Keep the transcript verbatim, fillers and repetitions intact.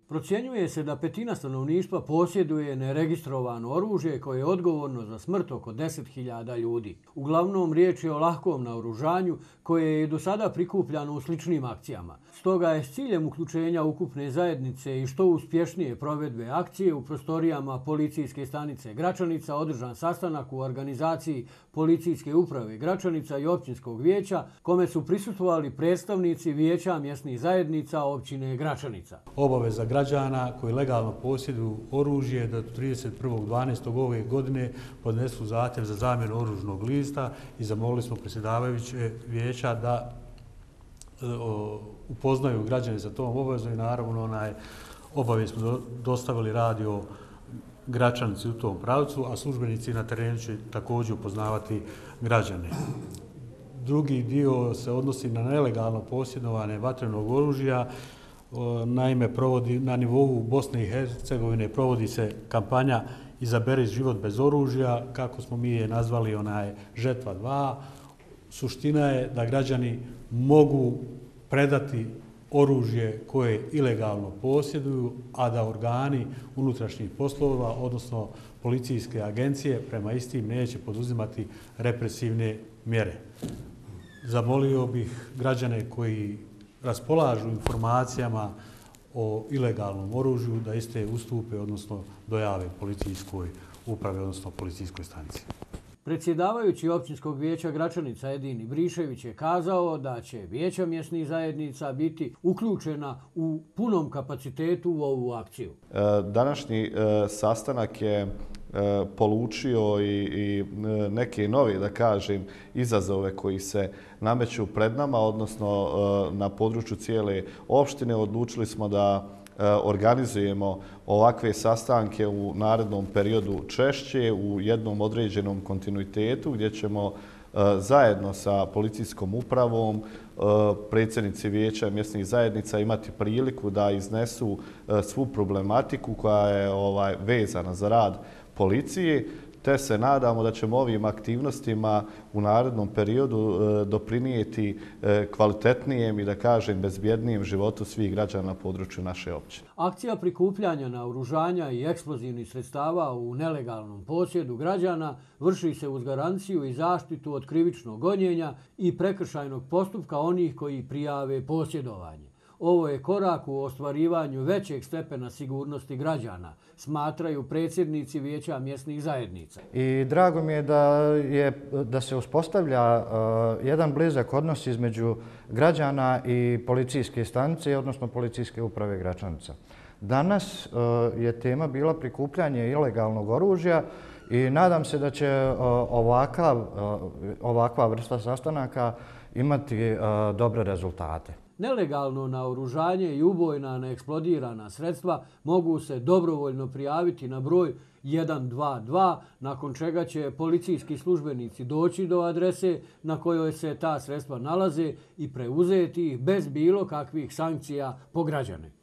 Procjenjuje se da petina stanovništva posjeduje neregistrovano oružje koje je odgovorno za smrt oko deset hiljada ljudi. Uglavnom riječ je o lahkom naoružanju koje je do sada prikupljano u sličnim akcijama. Stoga je s ciljem uključenja ukupne zajednice i što uspješnije provedbe akcije u prostorijama policijske stanice Gračanica održan sastanak u organizaciji Policijske uprave Gračanica i općinskog vijeća, kome su prisustvovali predstavnici vijeća mjesnih zajednica općine Gračanica. Obaveza građana koji legalno posjeduju oružje da do trideset prvog dvanaestog ove godine podnesu zahtjev za zamjenu oružnog lista i zamolili smo predsjedavajuće vijeća da o, upoznaju građane za tom obavezom i naravno onaj obavijest smo dostavili radio Gračanici u tom pravcu, a službenici na terenu će također upoznavati građane. Drugi dio se odnosi na nelegalno posjedovanje vatrenog oružja. Naime, provodi, na nivou Bosne i Hercegovine provodi se kampanja Izaberi život bez oružja, kako smo mi je nazvali onaj Žetva dva. Suština je da građani mogu predati oružje koje ilegalno posjeduju, a da organi unutrašnjih poslova, odnosno policijske agencije, prema istim neće poduzimati represivne mjere. Zamolio bih građane koji raspolažu informacijama o ilegalnom oružju da iste ustupe, odnosno dojave policijskoj upravi, odnosno policijskoj stanici. Predsjedavajući općinskog vijeća Gračanica Edin Ibrišević je kazao da će vijeća mjesnih zajednica biti uključena u punom kapacitetu u ovu akciju. Današnji sastanak je polučio i, i neke nove, da kažem, izazove koji se nameću pred nama, odnosno na području cijele opštine. Odlučili smo da organizujemo ovakve sastanke u narednom periodu češće, u jednom određenom kontinuitetu, gdje ćemo zajedno sa policijskom upravom, predsjednici vijeća mjesnih zajednica imati priliku da iznesu svu problematiku koja je ovaj, vezana za rad policije, te se nadamo da ćemo ovim aktivnostima u narednom periodu doprinijeti kvalitetnijem i, da kažem, bezbjednijem životu svih građana na području naše općine. Akcija prikupljanja naoružanja i eksplozivnih sredstava u nelegalnom posjedu građana vrši se uz garanciju i zaštitu od krivičnog gonjenja i prekršajnog postupka onih koji prijave posjedovanje. Ovo je korak u ostvarivanju većeg stepena sigurnosti građana, smatraju predsjednici vijeća mjesnih zajednica. I drago mi je da, je, da se uspostavlja uh, jedan blizak odnos između građana i policijske stanice, odnosno policijske uprave Gračanica. Danas uh, je tema bila prikupljanje ilegalnog oružja i nadam se da će uh, ovakav, uh, ovakva vrsta sastanaka imati uh, dobre rezultate. Nelegalno naoružanje i ubojna neeksplodirana sredstva mogu se dobrovoljno prijaviti na broj jedan dva dva, nakon čega će policijski službenici doći do adrese na kojoj se ta sredstva nalaze i preuzeti ih bez bilo kakvih sankcija po građane.